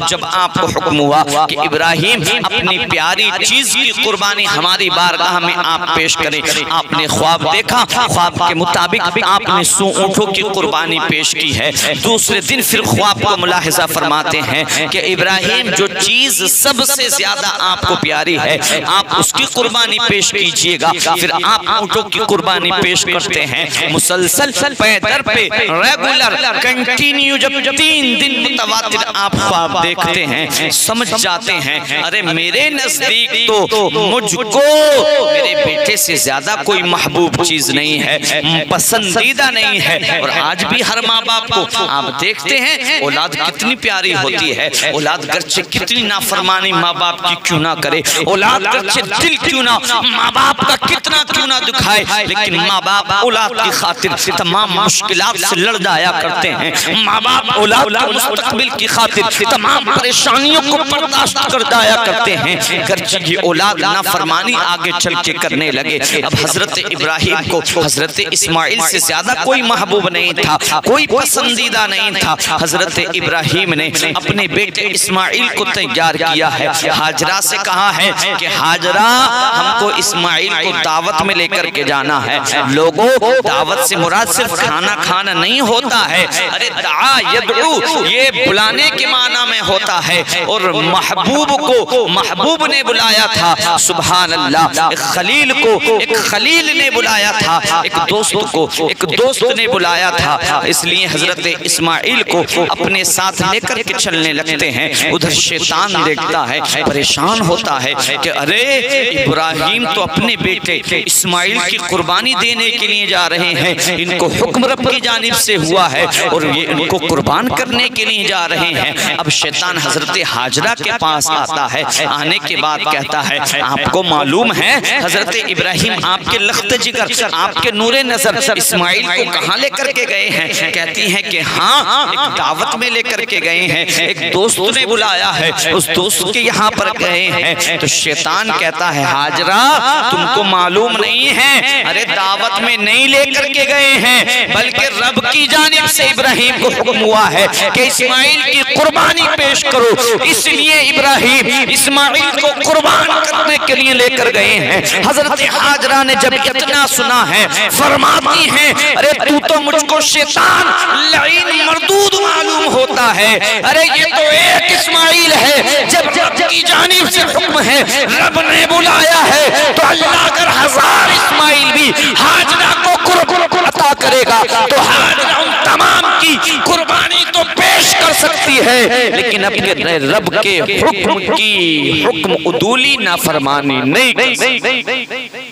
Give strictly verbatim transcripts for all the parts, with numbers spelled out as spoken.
जब आपको हुक्म हुआ कि इब्राहिम अपनी प्यारी चीज की कुर्बानी हमारी बारगाह में आप पेश करें, आपने ख्वाब देखा, ख्वाब के मुताबिक आपने सौ ऊँटों की कुर्बानी पेश की है। दूसरे दिन फिर ख्वाब को मुलाहिजा फरमाते हैं कि इब्राहिम जो चीज सबसे ज्यादा आपको प्यारी है आप उसकी कुर्बानी पेश कीजिएगा। फिर आप ऊँटों की कुर्बानी पेश करते हैं। मुसलसल पैदर पे रेगुलर कंटिन्यू जब तीन दिन मुतवातिर आप ख्वाब देखते हैं, समझ जाते हैं अरे मेरे नजदीक तो मुझको मेरे बेटे से ज्यादा कोई महबूब चीज नहीं है, पसंदीदा नहीं है। और आज भी हर माँ बाप को आप देखते हैं औलाद कितनी प्यारी होती है, औलाद गर्चे कितनी नाफरमानी माँ बाप की क्यों ना करे, औलाद गर्चे दिल क्यों ना माँ बाप का कितना क्यों ना दुखाए, लेकिन माँ बाप औलाद की खातिर तमाम मुश्किलात से लड़ जाया करते हैं। माँ बाप औलाद के मुस्तकबिल की खातिर तमाम परेशानियों को बर्दाश्त कर जाया करते हैं। गर्चे की औलाद नाफरमानी आगे चल के करने लगे। अब हजरत इब्राहिम को हजरत इस्माइल से ज्यादा कोई महबूब नहीं था, कोई पसंदीदा नहीं था। हजरत इब्राहिम ने अपने बेटे इस्माइल को तैयार किया है। हाजरा से कहा है कि हाजरा हमको इस्माइल को दावत में लेकर के जाना है। लोगों, दावत से मुराद सिर्फ खाना खाना नहीं होता है, अरे दा यदउ ये बुलाने के माना में होता है। और महबूब को महबूब ने बुलाया था, सुभान अल्लाह। एक खलील को एक खलील ने बुलाया था, एक दोस्त को एक दोस्त ने बुलाया था। इसलिए हजरत इस्माइल को अपने साथ लेकर के चलने लगते हैं। उधर शैतान देखता है, परेशान होता है कि अरे इब्राहिम तो अपने बेटे इस्माइल की कुर्बानी देने के लिए जा रहे हैं, इनको हुक्म रब की जानिब से हुआ है और ये इनको कुर्बान करने के लिए जा रहे हैं। अब शैतान हजरत हाजरा के पास आता है। आने के बाद कहता है आपको मालूम है हजरत इब्राहिम आपके लख्त जिगर, आपके नूरे नजर इस्माइल को कहाँ लेकर के गए हैं? कहती हैं कि हाँ, एक दावत में लेकर के गए हैं, एक दोस्त ने बुलाया है, उस दोस्त के यहाँ पर गए हैं। तो शैतान कहता है हाजरा तुमको मालूम नहीं है, अरे दावत में नहीं लेकर के गए हैं, बल्कि रब की जानिब से इब्राहिम को हुक्म हुआ है कि इस्माइल की कुर्बानी पेश करो। इसलिए इब्राहिम इस्माइल को कुर्बान करने के लिए लेकर गए हैं। हजरत हाजरा ने जब इतना सुना है फरमाती हैं अरे तू तो मुझको शैतान लईन मरदूद मालूम होता है, अरे ये तो एक इस्माइल है। जब रब की जानिब से हुक्म है, रब ने बुलाया है, तो अल्लाह अगर हजार इस्माइल भी हाजरा को कुर्बान अता करेगा तो हाजरा उन तमाम की कुर्बानी तो पेश कर सकती है, लेकिन अपने रब के हुक्म की हुक्म उदूली नाफरमानी नहीं कर सकती।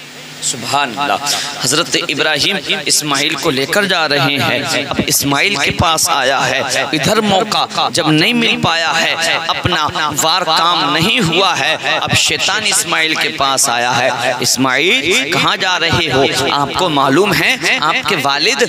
सुभान अल्लाह। हजरत इब्राहिम इस्माइल को लेकर जा रहे हैं। अब इस्माइल के पास आया है, इधर मौका जब नहीं मिल पाया है, अपना वार काम नहीं हुआ है, अब शैतान इस्माइल के पास आया है। इस्माइल कहाँ जा रहे हो? आपको मालूम है आपके वालिद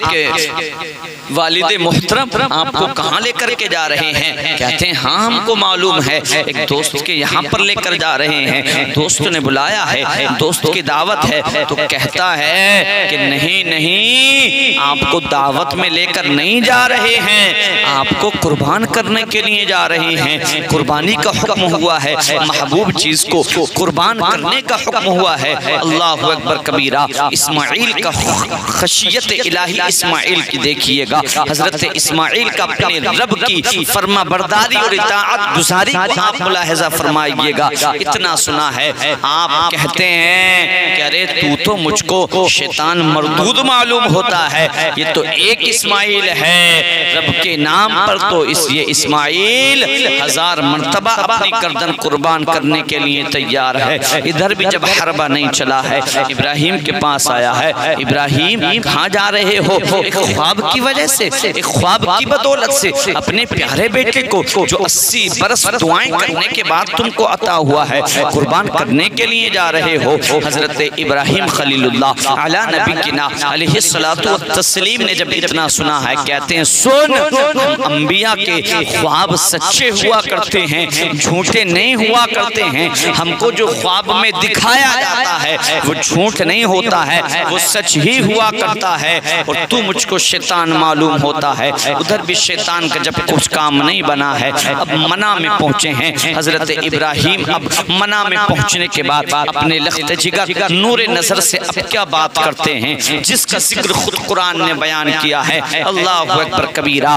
आपके वालिद मोहतरम आपको कहाँ लेकर के जा रहे हैं? कहते हैं हाँ हमको मालूम है, एक दोस्त के यहाँ पर लेकर जा रहे हैं, दोस्त ने बुलाया है, दोस्त की दावत है। तो कहता है कि नहीं नहीं, आपको दावत में लेकर नहीं जा रहे हैं, आपको कुर्बान करने के लिए जा रहे हैं। कुर्बानी का हुक्म हुआ है, महबूब चीज को कुर्बान करने का हुक्म हुआ है। अल्लाह अकबर कबीरा। इस्माइल का खशियत इलाही इस्माइल की देखिएगा, हजरत इस्माइल का अपने रब की फर्मा बरदारी और इताअत गुजारी को आप मुलाहिजा फरमाइएगा। इतना सुना है, आप कहते हैं कि अरे तू तो मुझको शैतान मरदूद मालूम होता है, ये तो एक इस्माइल है, रब के नाम पर तो इस ये इस्माइल हजार मर्तबा अपनी गर्दन कुर्बान करने के लिए तैयार है। इधर भी जब हरबा नहीं चला है, इब्राहिम के पास आया है। इब्राहिम कहाँ जा रहे हो? एक ख्वाब की वजह से, एक ख्वाब की बदौलत से अपने प्यारे बेटे को जो अस्सी बरस दुआएं करने के बाद तुमको अता हुआ है, कुर्बान करने के लिए जा रहे हो। हजरत इब्राहिम खलीलुल्लाह अला नबी की ना अलैहि सलातु व तस्लीम ने जब इतना सुना है, कहते हैं सुन, अंबिया के ख्वाब सच्चे हुआ करते हैं, झूठे नहीं हुआ करते हैं। हमको जो ख्वाब में दिखाया जाता है वो झूठ नहीं होता है, वो सच ही हुआ करता है। और तू मुझको शैतान मालूम मालूम होता है, उधर भी शैतान का जब कुछ काम नहीं बना है। अब मना में पहुंचे हैं हजरत इब्राहिम। अब मना में पहुंचने के बाद अपने लख्त जिगर नूर नजर से अब क्या बात करते हैं, जिसका जिक्र खुद कुरान ने बयान किया है। अल्लाह अकबर कबीरा।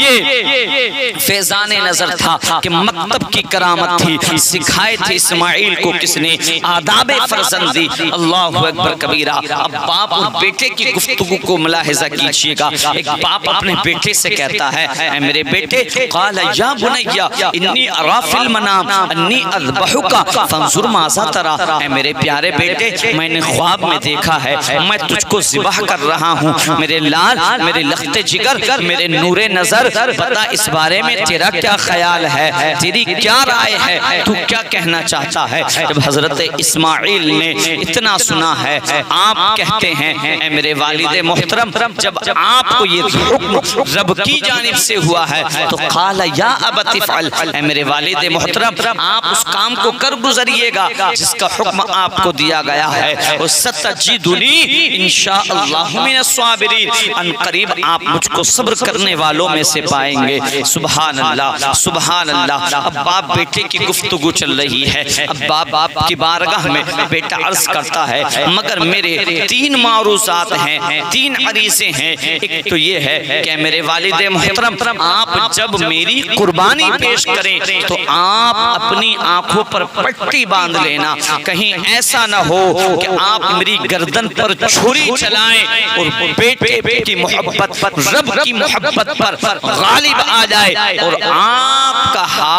ये फैजाने नजर था कि मकतब की करामत थी, सिखाए थे इस्माइल को किसने, आदाबे फरजंदी। अल्लाह अकबर कबीरा। अब बाप और बेटे की गुफ्तगू को मुलाहिजा कीजिएगा। एक बाप अपने बेटे से कहता है, ऐ मेरे बेटे, क़ाल या बुनय्या इन्नी अरा फिल मनाम अन्नी अज़बहुका फंजुर माज़ा तरा। ऐ मेरे प्यारे बेटे, मैंने ख्वाब में देखा है मैं तुझको ज़िबह कर रहा हूँ। मेरे लाल, मेरे लख्ते जिगर, मेरे नूरे नजर, बता इस बारे में तेरा क्या ख्याल है, तेरी क्या राय है, तू क्या कहना चाहता है। जब हजरत इस्माइल ने इतना सुना है, आप कहते हैं ऐ मेरे वालिद मोहतरम, जब आपको ये हुक्म रब की जानिब से हुआ है तो क़ाल या अबति फ़अल, ऐ मेरे वालिद मोहतरम आप उस काम को कर गुजरिएगा जिसका हुक्म आपको दिया गया है। और सतजिदुनी इंशाअल्लाहु मिनस साबिरीन, अन करीब आप मुझको सब्र करने वालों में से पाएंगे। सुभान अल्लाह, सुभान अल्लाह। अब बाप बेटे की गुफ्तगू चल रही है। अब बाप बाप की बारगाह में बेटा अर्ज करता है, मगर मेरे तीन मारूज़ात हैं, तीन अरीज़े हैं। एक तो ये है कि मेरे वालिद मोहतरम आप जब मेरी कुर्बानी पेश करें तो आप अपनी आंखों पर पट्टी बांध लेना, कहीं ऐसा ना हो कि आप मेरी गर्दन पर छुरी चलाएं और बेटे की मोहब्बत, रब की मोहब्बत पर गालिब आ जाए और आपका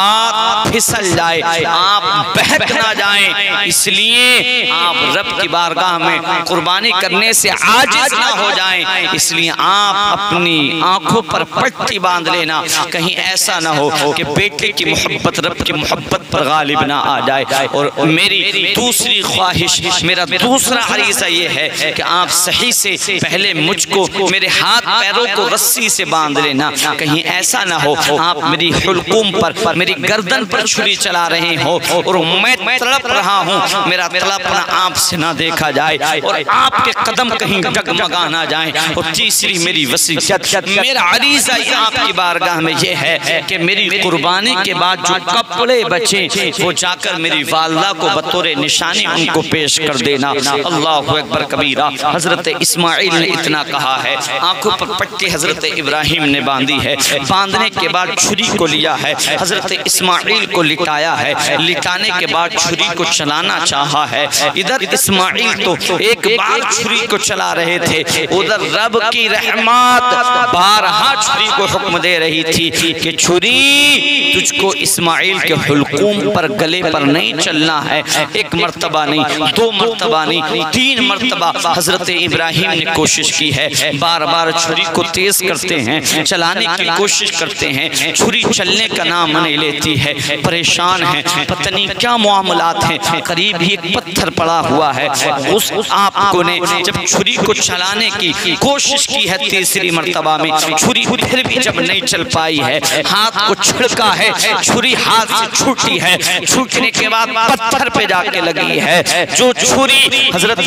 हाथ फिसल जाए, आप बहक ना जाएं। इसलिए आप रब की बारगाह में कुर्बानी करने से आजिज ना हो जाएं। इसलिए आप अपनी आंखों पर पट्टी बांध लेना, कहीं ऐसा ना हो कि बेटे की मोहब्बत रब की मोहब्बत पर गालिब ना आ जाए। और मेरी दूसरी ख्वाहिश, मेरा दूसरा अरीज़ा ये है कि आप सही से पहले मुझको मेरे हाथ पैरों को रस्सी से बांध लेना, कहीं ऐसा ना हो आप मेरी हुल्कुम पर, मेरी गर्दन पर छुरी चला रहे हो और मैं तड़प रहा हूँ, मेरा तड़पना आपसे ना देखा जाए और आपके कदम कहीं डगमगा ना जाए। और तीसरी मेरी वसीयत, मेरा अरीज़ा आपकी बारगाह में ये है कि मेरी कुर्बानी के बाद जो कपड़े बचे वो जाकर मेरी वालदा को बतौर निशानी उनको पेश कर देना। अल्लाहु अकबर कबीरा। हजरत इस्माइल ने इतना कहा है, आंखों पर पट्टी हजरत इब्राहिम ने बांधी है, बांधने के बाद छुरी को लिया है, हजरत इस्माइल को लिटाया है, लिटाने के बाद छुरी को चलाना चाहा है। इधर इस्माइल तो एक बार छुरी को चला रहे थे, उधर रब की रहमत बारहा छुरी को हुक्म दे रही थी कि छुरी तुझको इस्माइल के हुल्कुम पर, गले पर नहीं चलना है। एक मर्तबा नहीं, दो मर्तबा नहीं, तीन मर्तबा हजरत इब्राहिम ने कोशिश की है, बार बार छुरी को तेज करते हैं, चलाने की कोशिश करते हैं, छुरी चलने का नाम नहीं लेती है, परेशान है, पता नहीं क्या मामलात हैं। करीब ही एक पत्थर पड़ा हुआ है, उस आपको ने जब छुरी को चलाने की कोशिश की है तीसरी मर्तबा में, छुरी फिर भी जब नहीं चल पाई है, हाथ को छिड़का है, छुरी हाथ से छूटी है, छूटने के बाद पत्थर पे जाके लगी है। जो छुरी हजरत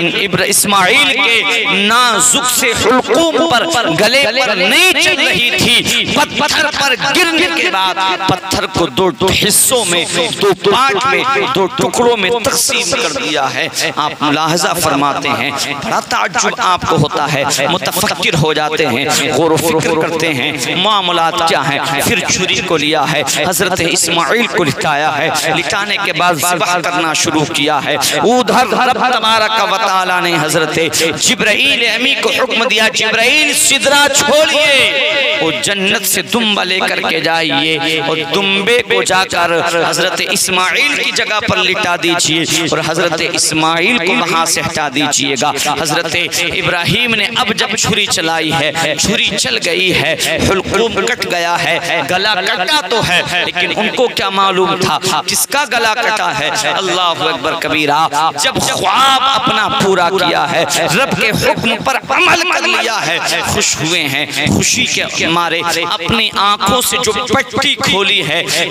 इस्माइल के नाजुक से हुल्कुम पर, गले पर नहीं चल रही थी, पत्थर पर गिरने के बाद पत्थर को दो दो हिस्सों में, दो पार्ट में, दो टुकड़ों में तकसीम कर दिया है। आप मुलाहजा फरमाते हैं, बड़ा ताज्जुब आपको होता है, मुतफक्किर हो जाते हैं, गौर व फिक्र करते हैं मामलात क्या हैं। फिर छुरी को लिया है, हजरत इस्माइल को लिटाया है, लिटाने के बाद ज़िबह करना शुरू किया है। उधर रब तबारक व तआला ने हजरत जिब्राइल अमी को हुक्म दिया, जिब्राइल सिदरा छोड़िए और जन्नत से दुम्बा लेकर के जाइए और दुम्बे को जाकर हजरत इस्माइल की जगह पर लिटा दीजिए और हजरत इस्माइल को वहां से हटा दीजिएगा। हजरत इब्राहिम ने अब जब छुरी चलाई है, छुरी चल गई है, हुल्कुम कट गया है, गला कटा तो है, लेकिन उनको क्या मालूम था किसका गला कटा है। अल्लाह अकबर कबीरा। जब ख्वाब अपना पूरा किया है, रब के हुक्म पर अमल कर लिया है, खुश हुए हैं, खुशी के मारे अपनी आंखों से जो पट्टी खोली है, पट्टी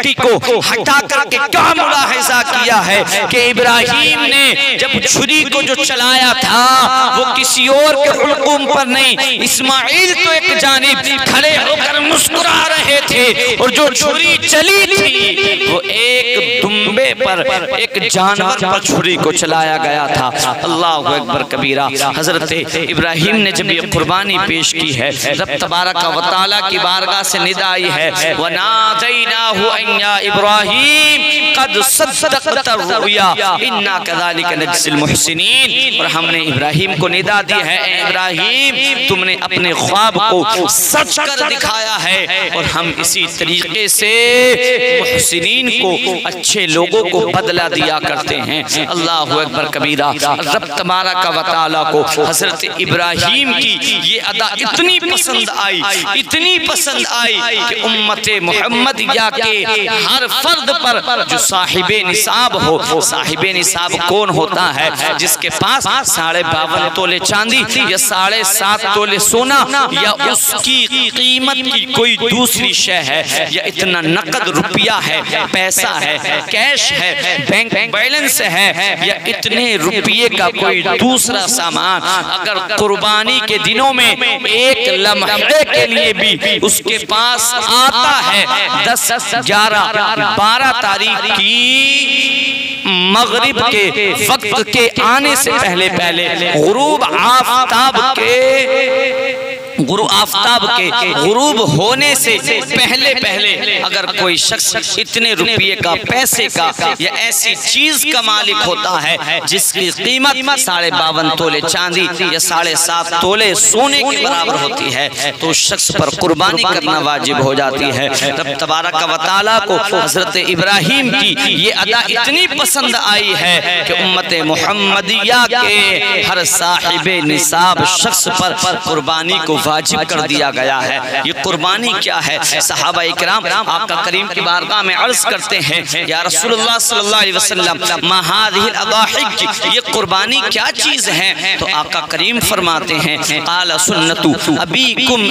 पट्टी को हटा करके क्या मुलाहिजा किया है कि इब्राहिम ने जब छुरी को जो चलाया था वो किसी और के हुल्कुम पर नहीं, इस्माइल तो एक जानिब खड़े होकर मुस्कुरा रहे थे और जो छुरी चली थी वो एक दुम्बे पर, एक जानवर पर छुरी को चलाया गया था। अल्लाहु अकबर कबीरा। हजरत इब्राहिम ने जब ये कुर्बानी पेश की है, रब तबारक व तआला की बारगाह से निदा आई है, वनादैनाहु अन या इब्राहिम कद सद्दक़त रुया इन्ना कज़ालिका नज्ज़िल मुहसिनीन। और हमने इब्राहिम को निदा दी है, ए इब्राहिम तुमने अपने ख्वाब को सच कर दिखाया है और हम इसी तरीके से मुहसिनीन को, अच्छे लोगों को बदला दिया करते हैं। अल्लाहु अकबर कबीरा। रब तबारक व तआला को हजरत इब्राहिम की ये अदा इतनी पसंद आई, इतनी पसंद आई कि उम्मत मुहम्मदिया के हर फर्द पर जो साहिबे निसाब हो, साहिबे निसाब कौन होता है? जिसके पास साढ़े बावन तोले चांदी या साढ़े सात तोले सोना या उसकी कीमत की कोई दूसरी शय है, या इतना नकद रुपया है, पैसा है, कैश है, बैंक बैलेंस है, या इतने रुपये का कोई दूसरा सामान अगर कुर्बानी के दिनों में एक लम्हे के लिए भी उसके पास आता है, दस ग्यारह बारह तारीख की मगरिब के वक्त के आने से पहले पहले गुरूब आफताब के गुरु आफ्ताब के गुरूब होने से पहले पहले अगर कोई शख्स इतने रुपये का, पैसे का या ऐसी चीज का मालिक होता है जिसकी कीमत साढ़े बावन तोले चांदी या साढ़े सात तोले सोने के बराबर होती है, तो शख्स पर कुर्बानी करना वाजिब हो जाती है। रब तबारक व तआला को हजरत इब्राहिम की ये अदा इतनी पसंद आई है कि उम्मत मुहम्मदिया के हर साहिबे निसाब शख्स पर कुर्बानी को वाजिब कर दिया गया है। ये कुर्बानी क्या है? सहाबा इकराम आका करीम की बारगाह में अर्ज करते हैं, या रसूलुल्लाह सल्लल्लाहु अलैहि वसल्लम मा हाज़िहिल अदाहिक, ये कुर्बानी क्या चीज है? तो आका करीम फरमाते हैं, क़ाला सुन्नतु अबीकुम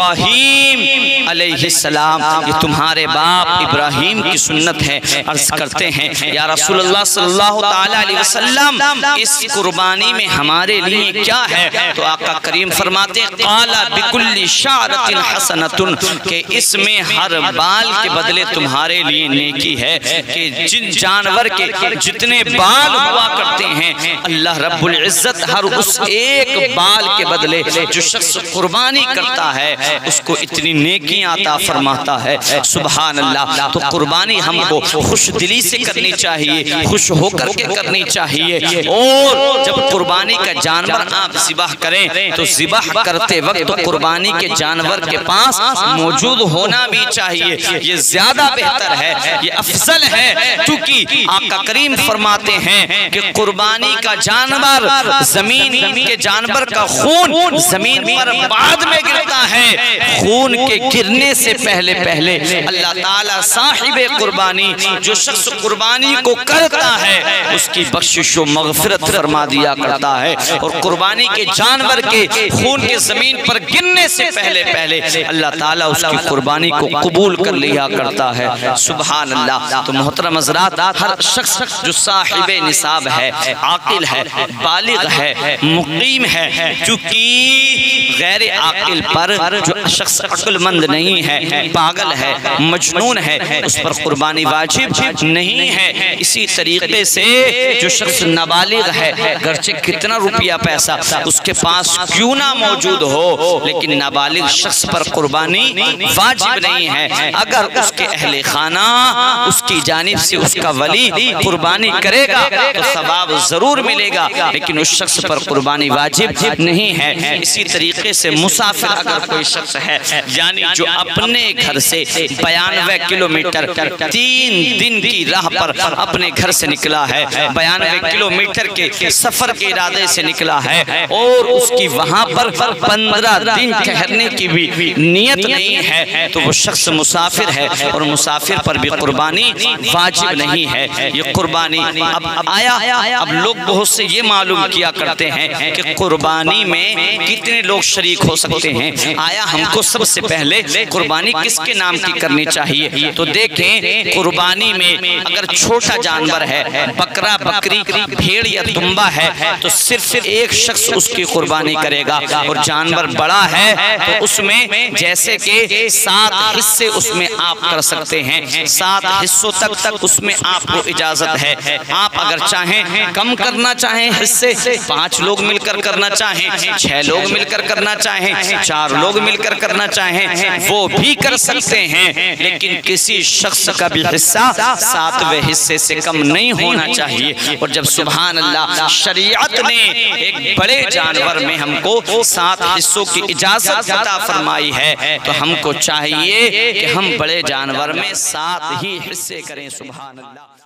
इब्राहीम अलैहिस्सलाम, ये तुम्हारे बाप इब्राहिम की सुन्नत है। अर्ज करते हैं, या रसूलुल्लाह सल्लल्लाहु तआला अलैहि वसल्लम इस कुर्बानी में हमारे लिए क्या है? तो आका करीम फरमाते हैं, क़ाला बिकुल्ली शारतिन हसनतुन, के इसमें हर बाल के बदले तुम्हारे लिए नेकी है। कि जिन जानवर के जितने बाल हुआ करते हैं, अल्लाह रब्बुल इज्जत हर उस एक बाल के बदले जो शख्स कुर्बानी करता है उसको इतनी नेकियां अता फरमाता है। सुभान अल्लाह। तो कुर्बानी हमको खुश दिली से करनी चाहिए, खुश होकर के करनी चाहिए। और जब कुर्बानी का जानवर आप ज़िबाह करें तो ज़िबाह करते वक्त तो कुर्बानी के जानवर के पास मौजूद होना भी चाहिए। ये ज्यादा बेहतर है, ये अफजल है, क्योंकि आका करीम फरमाते हैं कि कुर्बानी का जानवर, जमीन के जानवर का खून जमीन पर बाद में गिरता है। खून के गिरने से पहले पहले अल्लाह ताला साहिबे कुर्बानी, जो शख्स कुर्बानी को करता है, उसकी बख्शिश व मगफिरत फरमा दिया करता है। और कुर्बानी के जानवर के खून के जमीन पर गिरने से पहले पहले अल्लाह ताला उसकी कुर्बानी को कबूल कर लिया करता है। सुभान अल्लाह। तो मोहतरम हज़रात, हर शख्स जो साहिबे निसाब है, आकिल है, बालिग है, मुकीम है, क्योंकि गैर आकिल पर जो शख्स अक्लमंद नहीं है, पागल है, मजनून है, उस पर कुर्बानी वाजिब नहीं है। इसी तरीके से जो शख्स नाबालिग है, गर्चे कितना रुपया पैसा उसके पास क्यों ना मौजूद हो, लेकिन नाबालिग शख्स पर कुर्बानी वाजिब नहीं है। अगर उसके अहले खाना, उसकी जानिब से उसका वली कुर्बानी करेगा तो सवाब जरूर मिलेगा, लेकिन उस शख्स पर कुर्बानी वाजिब नहीं है। इसी तरीके से मुसाफिर अगर कोई शख्स है, यानी जो अपने घर से बयानवे किलोमीटर तीन दिन की राह पर अपने घर से निकला है, बयानवे किलोमीटर के सफर के इरादे से निकला है और उसकी वहां पर पंद्रह दिन ठहरने की भी नियत नहीं है, तो वो शख्स मुसाफिर है और मुसाफिर पर भी कुर्बानी वाजिब नहीं है। ये कुर्बानी अब आया, अब लोग बहुत से ये मालूम किया करते हैं कि कुर्बानी में कितने लोग शरीक हो सकते हैं। आया हमको सबसे पहले कुर्बानी किसके नाम की करनी चाहिए? तो देखें, कुर्बानी में अगर छोटा जानवर है, बकरा, बकरी, भेड़ या दुम्बा है, तो सिर्फ एक शख्स उसकी कुर्बानी करेगा। और जानवर बड़ा है तो उसमें जैसे कि सात हिस्से उसमें आप कर सकते हैं, सात हिस्सों तक तक उसमें आपको इजाजत है। आप अगर चाहें कम करना चाहें हिस्से, पांच लोग मिलकर करना चाहें, छह लोग मिलकर करना चाहें, चार लोग मिलकर करना चाहें, वो भी कर सकते हैं। लेकिन किसी शख्स का भी हिस्सा सातवें हिस्से से कम नहीं होना चाहिए। और जब सुभान अल्लाह शरीयत ने एक बड़े जानवर में हमको सात हिस्सों की इजाजत अता फरमाई है, तो हमको चाहिए कि हम बड़े जानवर में सात ही हिस्से करें। सुभान अल्लाह।